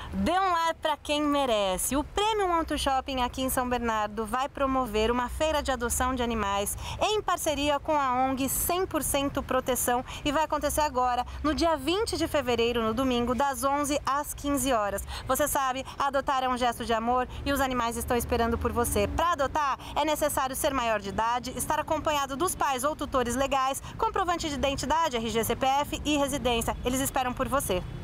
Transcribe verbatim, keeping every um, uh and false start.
Dê um lar para quem merece. O Premium Auto Shopping aqui em São Bernardo vai promover uma feira de adoção de animais em parceria com a O N G cem por cento Proteção e vai acontecer agora, no dia vinte de fevereiro, no domingo, das onze às quinze horas. Você sabe, adotar é um gesto de amor e os animais estão esperando por você. Para adotar, é necessário ser maior de idade, estar acompanhado dos pais ou tutores legais, comprovante de identidade, R G, C P F e residência. Eles esperam por você.